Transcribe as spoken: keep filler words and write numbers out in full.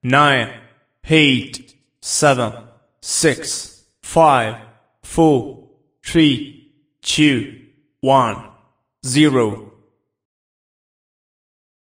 nine, eight, seven, six, five, four, three, two, one, zero.